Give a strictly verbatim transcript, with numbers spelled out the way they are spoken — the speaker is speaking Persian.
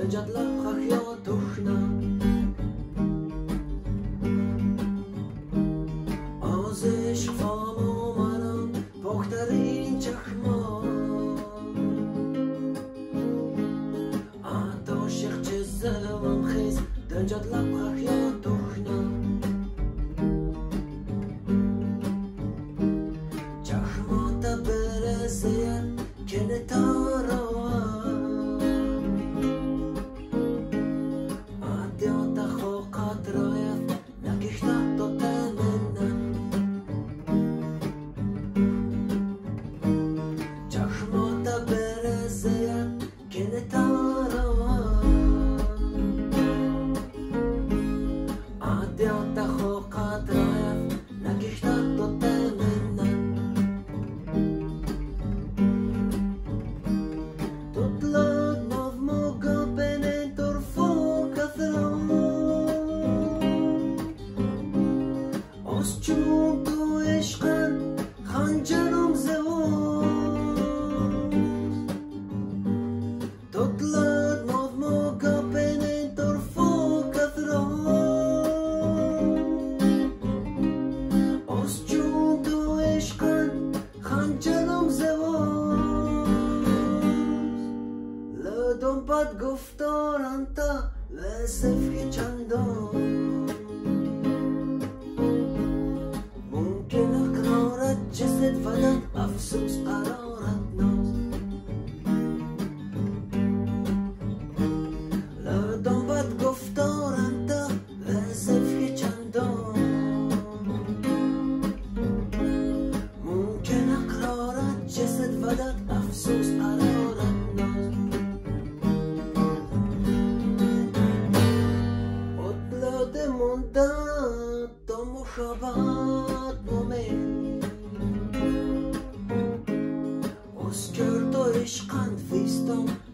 دنجت لبخخ یا دخنا از عشق فام و منم پخترین چخما عد عاشق چه زلمم خیز دنجت لبخخ یا دخنا چخمات برسید که نتارا عدیات خوقات رایف نکشتت تو تمنن چخمات برسید که نتارا عدیات خوقات رایف نکشتت تو تمنن از چون تو عشقن خنجرم زواز تطلع ناف موقع بین طرف و کثران از چون تو عشقن خنجرم زواز لدم بد گفتارن تا لسفک چندان جسد فدت افسوس قرارت ناز لردم بد گفتارن تا لحظه چندان ممکن اقرارت جسد فدت افسوس قرارت ناز اطلاد مندد تا مخابات مومن از کرد و عشقند فیستم